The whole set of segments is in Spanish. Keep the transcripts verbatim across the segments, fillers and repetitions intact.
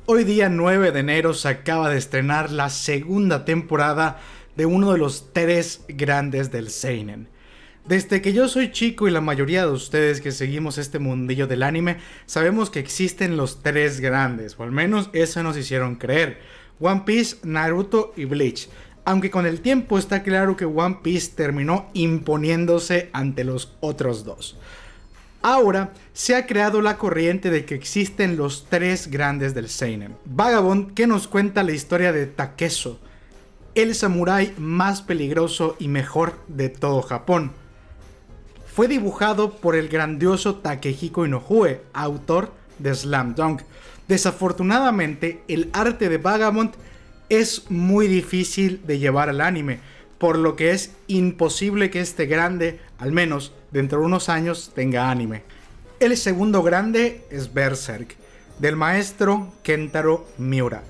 Hoy día nueve de enero se acaba de estrenar la segunda temporada de uno de los tres grandes del seinen. Desde que yo soy chico y la mayoría de ustedes que seguimos este mundillo del anime, sabemos que existen los tres grandes, o al menos eso nos hicieron creer: One Piece, Naruto y Bleach. Aunque con el tiempo está claro que One Piece terminó imponiéndose ante los otros dos. Ahora se ha creado la corriente de que existen los tres grandes del seinen. Vagabond, que nos cuenta la historia de Takezo, el samurái más peligroso y mejor de todo Japón. Fue dibujado por el grandioso Takehiko Inoue, autor de Slam Dunk. Desafortunadamente, el arte de Vagabond es muy difícil de llevar al anime, por lo que es imposible que este grande, al menos dentro de unos años, tenga anime. El segundo grande es Berserk, del maestro Kentaro Miura,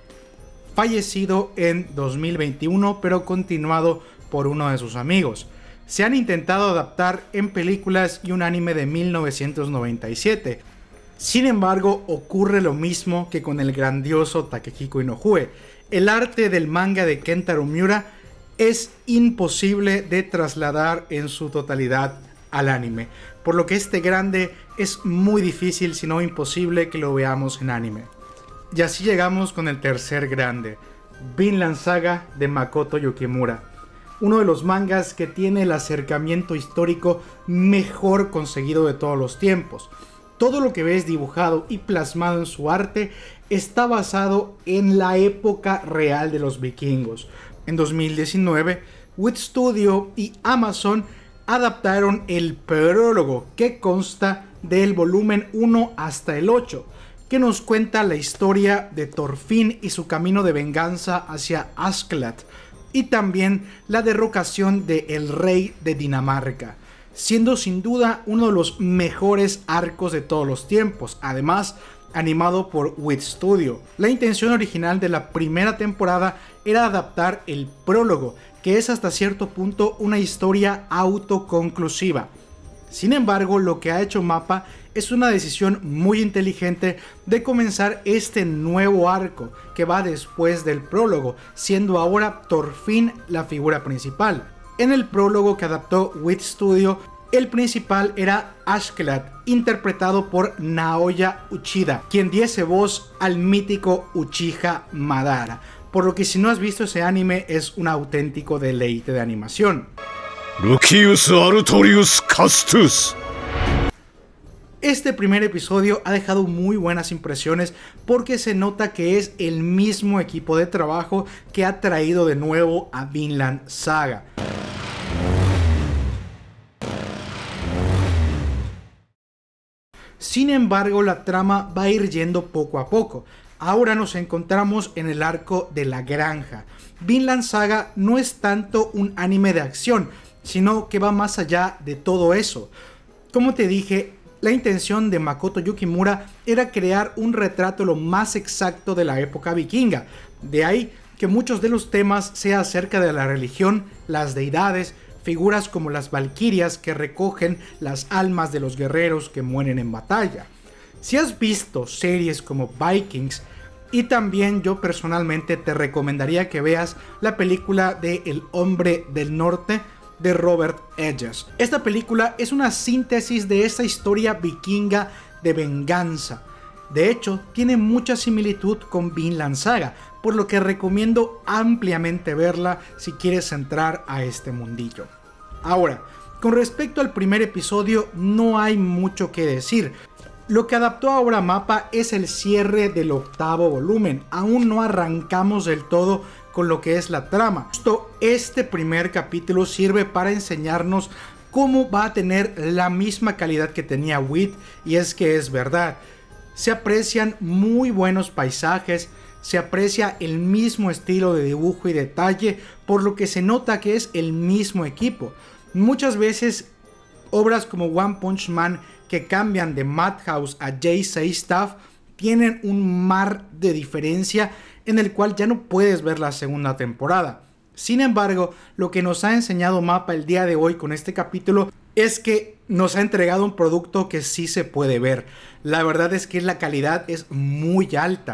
fallecido en dos mil veintiuno, pero continuado por uno de sus amigos. Se han intentado adaptar en películas y un anime de mil novecientos noventa y siete. Sin embargo, ocurre lo mismo que con el grandioso Takehiko Inoue. El arte del manga de Kentaro Miura es imposible de trasladar en su totalidad al anime, por lo que este grande es muy difícil, si no imposible, que lo veamos en anime. Y así llegamos con el tercer grande, Vinland Saga de Makoto Yukimura, uno de los mangas que tiene el acercamiento histórico mejor conseguido de todos los tiempos. Todo lo que ves dibujado y plasmado en su arte está basado en la época real de los vikingos. En dos mil diecinueve, Wit Studio y Amazon adaptaron el prólogo, que consta del volumen uno hasta el ocho, que nos cuenta la historia de Thorfinn y su camino de venganza hacia Askeladd, y también la derrocación del rey de Dinamarca, siendo sin duda uno de los mejores arcos de todos los tiempos, además animado por Wit Studio. La intención original de la primera temporada era adaptar el prólogo, que es hasta cierto punto una historia autoconclusiva. Sin embargo, lo que ha hecho Mappa es una decisión muy inteligente de comenzar este nuevo arco que va después del prólogo, siendo ahora Thorfinn la figura principal. En el prólogo que adaptó Wit Studio, el principal era Askeladd, interpretado por Naoya Uchida, quien diese voz al mítico Uchiha Madara, por lo que si no has visto ese anime es un auténtico deleite de animación. Lucius Artorius Castus. Este primer episodio ha dejado muy buenas impresiones porque se nota que es el mismo equipo de trabajo que ha traído de nuevo a Vinland Saga. Sin embargo, la trama va a ir yendo poco a poco. Ahora nos encontramos en el arco de la granja. Vinland Saga no es tanto un anime de acción, sino que va más allá de todo eso. Como te dije, la intención de Makoto Yukimura era crear un retrato lo más exacto de la época vikinga. De ahí que muchos de los temas sean acerca de la religión, las deidades, figuras como las valquirias que recogen las almas de los guerreros que mueren en batalla. Si has visto series como Vikings, y también yo personalmente te recomendaría que veas la película de El Hombre del Norte de Robert Edges. Esta película es una síntesis de esa historia vikinga de venganza. De hecho, tiene mucha similitud con Vinland Saga, por lo que recomiendo ampliamente verla si quieres entrar a este mundillo. Ahora, con respecto al primer episodio, no hay mucho que decir. Lo que adaptó ahora Mappa es el cierre del octavo volumen. Aún no arrancamos del todo con lo que es la trama. Justo este primer capítulo sirve para enseñarnos cómo va a tener la misma calidad que tenía Wit, y es que es verdad. Se aprecian muy buenos paisajes, se aprecia el mismo estilo de dibujo y detalle, por lo que se nota que es el mismo equipo. Muchas veces obras como One Punch Man, que cambian de Madhouse a J seis Staff, tienen un mar de diferencia en el cual ya no puedes ver la segunda temporada. Sin embargo, lo que nos ha enseñado Mappa el día de hoy con este capítulo es que nos ha entregado un producto que sí se puede ver. La verdad es que la calidad es muy alta.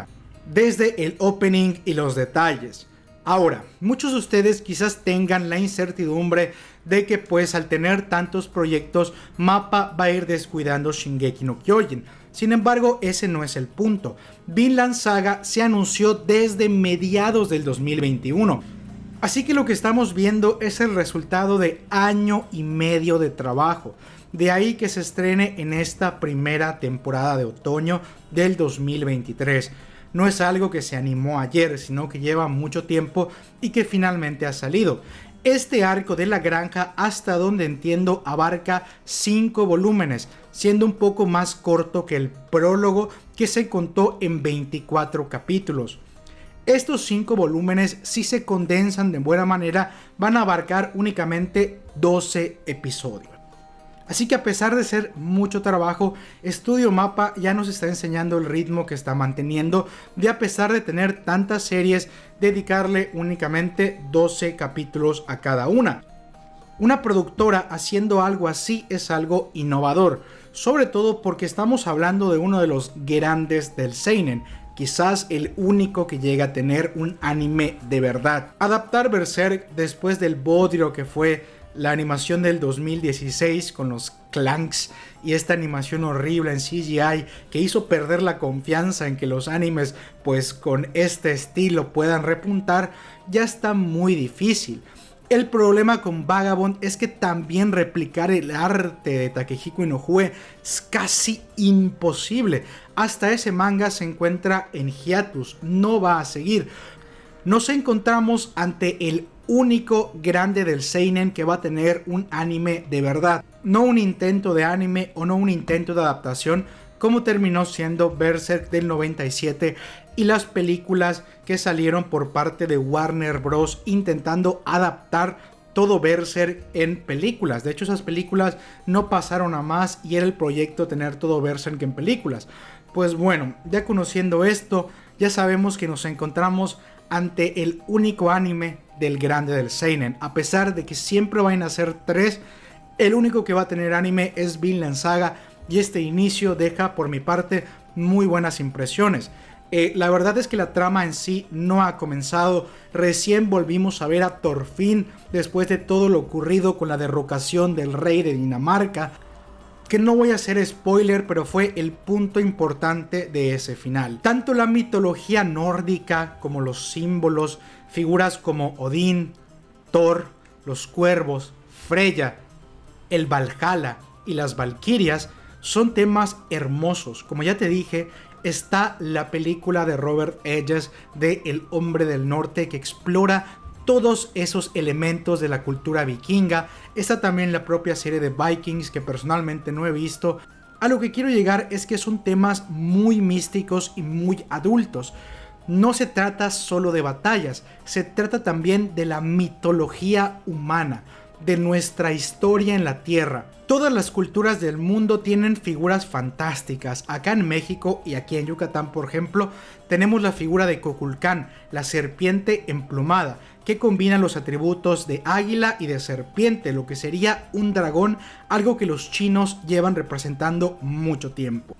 desde el opening y los detalles. Ahora, muchos de ustedes quizás tengan la incertidumbre de que pues al tener tantos proyectos, Mappa va a ir descuidando Shingeki no Kyojin. Sin embargo, ese no es el punto. Vinland Saga se anunció desde mediados del dos mil veintiuno. Así que lo que estamos viendo es el resultado de año y medio de trabajo. De ahí que se estrene en esta primera temporada de otoño del dos mil veintitrés. No es algo que se animó ayer, sino que lleva mucho tiempo y que finalmente ha salido. Este arco de la granja, hasta donde entiendo, abarca cinco volúmenes, siendo un poco más corto que el prólogo, que se contó en veinticuatro capítulos. Estos cinco volúmenes, si se condensan de buena manera, van a abarcar únicamente doce episodios. Así que a pesar de ser mucho trabajo, Estudio Mappa ya nos está enseñando el ritmo que está manteniendo, de a pesar de tener tantas series, dedicarle únicamente doce capítulos a cada una. Una productora haciendo algo así es algo innovador, sobre todo porque estamos hablando de uno de los grandes del seinen, quizás el único que llega a tener un anime de verdad. Adaptar Berserk después del bodrio que fue la animación del dos mil dieciséis con los clanks y esta animación horrible en C G I que hizo perder la confianza en que los animes pues con este estilo puedan repuntar, ya está muy difícil. El problema con Vagabond es que también replicar el arte de Takehiko Inoue es casi imposible. Hasta ese manga se encuentra en hiatus, no va a seguir. Nos encontramos ante el único grande del seinen que va a tener un anime de verdad, no un intento de anime o no un intento de adaptación como terminó siendo Berserk del noventa y siete y las películas que salieron por parte de Warner Bros. Intentando adaptar todo Berserk en películas. De hecho, esas películas no pasaron a más y era el proyecto tener todo Berserk en películas. Pues bueno, ya conociendo esto, ya sabemos que nos encontramos ante el único anime del grande del seinen. A pesar de que siempre van a ser tres, el único que va a tener anime es Vinland Saga, y este inicio deja por mi parte muy buenas impresiones. Eh, la verdad es que la trama en sí no ha comenzado. Recién volvimos a ver a Thorfinn después de todo lo ocurrido con la derrocación del rey de Dinamarca, que no voy a hacer spoiler, pero fue el punto importante de ese final. Tanto la mitología nórdica como los símbolos, figuras como Odín, Thor, los cuervos, Freya, el Valhalla y las Valquirias son temas hermosos. Como ya te dije, está la película de Robert Eggers de El Hombre del Norte, que explora todos esos elementos de la cultura vikinga. Está también la propia serie de Vikings, que personalmente no he visto. A lo que quiero llegar es que son temas muy místicos y muy adultos. No se trata solo de batallas, se trata también de la mitología humana, de nuestra historia en la tierra. Todas las culturas del mundo tienen figuras fantásticas. Acá en México y aquí en Yucatán, por ejemplo, tenemos la figura de Kukulcán, la serpiente emplumada, que combina los atributos de águila y de serpiente, lo que sería un dragón, algo que los chinos llevan representando mucho tiempo.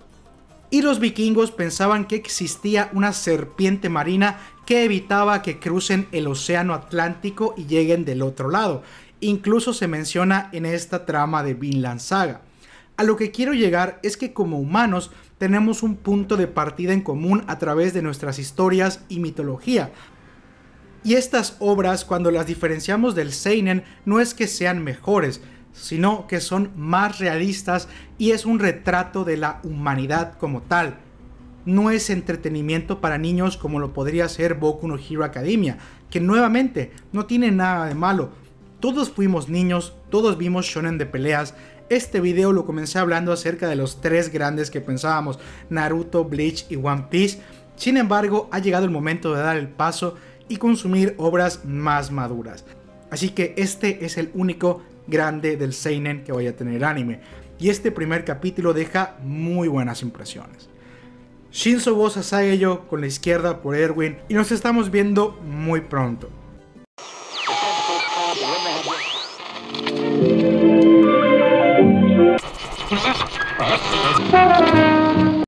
Y los vikingos pensaban que existía una serpiente marina que evitaba que crucen el océano Atlántico y lleguen del otro lado. Incluso se menciona en esta trama de Vinland Saga. A lo que quiero llegar es que como humanos tenemos un punto de partida en común a través de nuestras historias y mitología. Y estas obras, cuando las diferenciamos del seinen, no es que sean mejores, sino que son más realistas y es un retrato de la humanidad como tal. No es entretenimiento para niños como lo podría ser Boku no Hero Academia, que nuevamente no tiene nada de malo. Todos fuimos niños, todos vimos shonen de peleas. Este video lo comencé hablando acerca de los tres grandes que pensábamos, Naruto, Bleach y One Piece. Sin embargo, ha llegado el momento de dar el paso y consumir obras más maduras. Así que este es el único grande del seinen que vaya a tener anime. Y este primer capítulo deja muy buenas impresiones. Shinzo Sasageyo con la izquierda por Erwin y nos estamos viendo muy pronto.